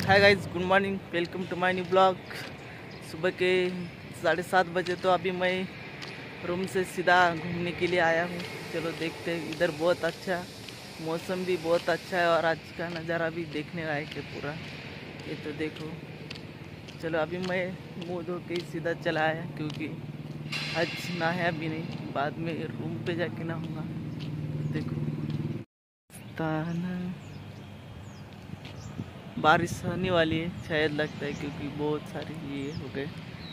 Hi guys, good morning, welcome to my new blog. सुबह के 7:30 बजे तो अभी मैं रूम से सीधा घूमने के लिए आया हूँ। चलो देखते हैं, इधर बहुत अच्छा मौसम भी बहुत अच्छा है और आज का नज़ारा भी देखने लायक है पूरा। ये तो देखो। चलो अभी मैं मुँह धो के सीधा चला आया क्योंकि आज नहाया भी नहीं, बाद में रूम पे जाके नहाऊंगा। देखो ताना बारिश होने वाली है शायद, लगता है, क्योंकि बहुत सारे ये हो गए।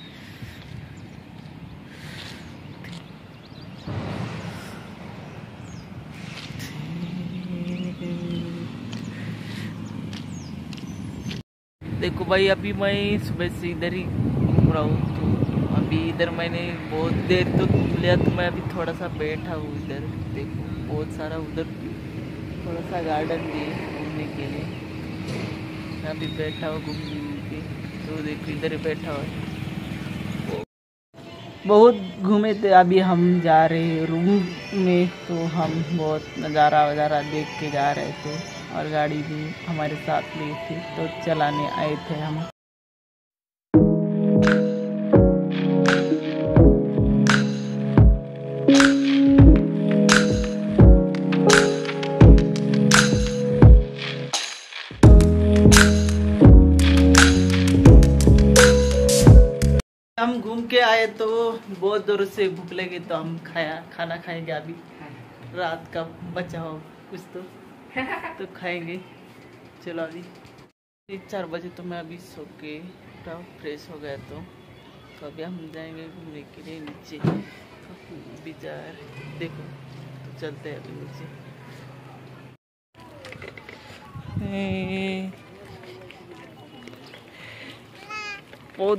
देखो भाई, अभी मैं सुबह से इधर ही घूम रहा हूँ। तो अभी इधर मैंने बहुत देर तो घूम लिया, तो मैं अभी थोड़ा सा बैठा हूँ इधर। देखो बहुत सारा उधर थोड़ा सा गार्डन भी है घूमने के लिए। मैं अभी बैठा हूँ घूमने के, तो देखो इधर ही बैठा हुआ। बहुत घूमे थे, अभी हम जा रहे हैं रूम में। तो हम बहुत नज़ारा वज़ारा देख के जा रहे थे और गाड़ी भी हमारे साथ में थी, तो चलाने आए थे हम। हम घूम के आए तो बहुत दूर से भूख लगी, तो हम खाना खाएंगे अभी। रात का बचा हो कुछ तो खाएंगे। चलो अभी 3-4 बजे तो मैं अभी सो के फ्रेश हो गया। तो अभी हम जाएंगे घूमने के लिए नीचे बाजार। देखो तो चलते हैं अभी नीचे। बहुत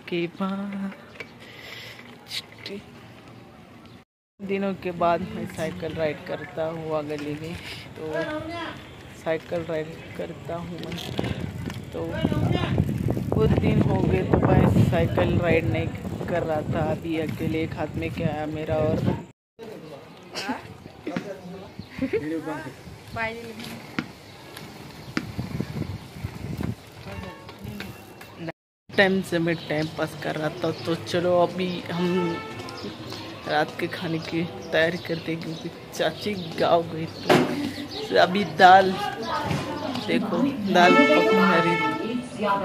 दिनों के बाद मैं साइकिल राइड करता हूँ गली में। तो साइकिल राइड करता हूँ मैं, तो बहुत दिन हो गए तो मैं साइकिल राइड नहीं कर रहा था। अभी अकेले एक हाथ में क्या है मेरा, और टाइम से मैं टाइम पास कर रहा था। तो चलो अभी हम रात के खाने की तैयारी करते हैं, क्योंकि चाची गाँव गई। तो अभी दाल, देखो दाल पकने रही,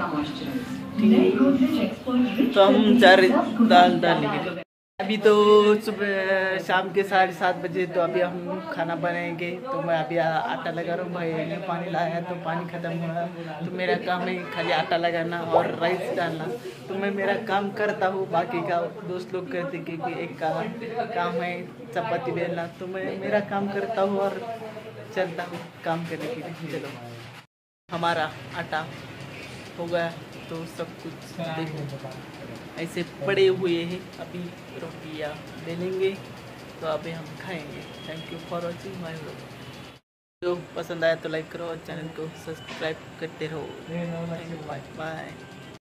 तो हम जा रहे दाल डालेंगे। अभी तो सुबह शाम के 7:30 बजे, तो अभी हम खाना बनाएंगे। तो मैं अभी आटा लगा रहा हूँ। भाई ने पानी लाया तो पानी ख़त्म हुआ, तो मेरा काम है खाली आटा लगाना और राइस डालना। तो मैं मेरा काम करता हूँ, बाकी का दोस्त लोग करते, क्योंकि एक का काम है चपाती बेलना। तो मैं मेरा काम करता हूँ और चलता हूँ काम करने के लिए। चलो हमारा आटा हो गया, तो सब कुछ देखो ऐसे पड़े हुए हैं। अभी रोटियाँ बेलेंगे, तो अभी हम खाएंगे। Thank you for watching my vlog. जो पसंद आया तो लाइक करो और चैनल को सब्सक्राइब करते रहो। Bye bye.